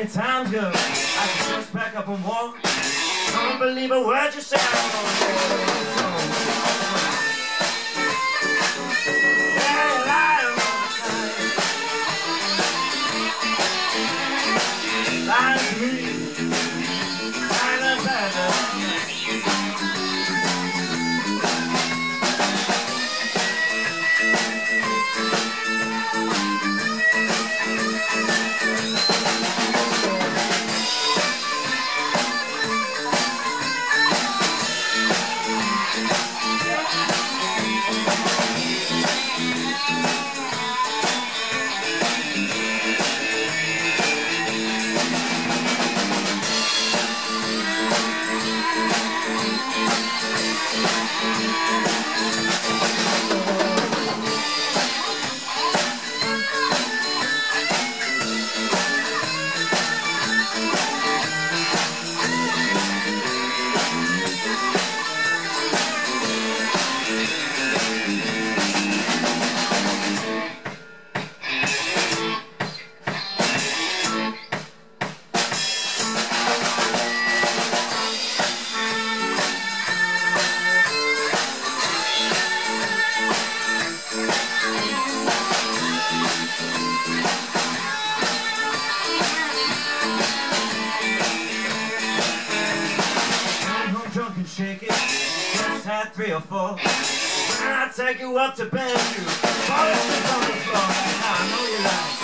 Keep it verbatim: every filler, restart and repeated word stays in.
many times ago I can just back up and walk. Don't believe a word you say. I don't know yeah, you're lying all the time. Lying to me. Lying to better. Shake it, just had three or four. When I take you up to bed, you fall asleep on the floor. I know you like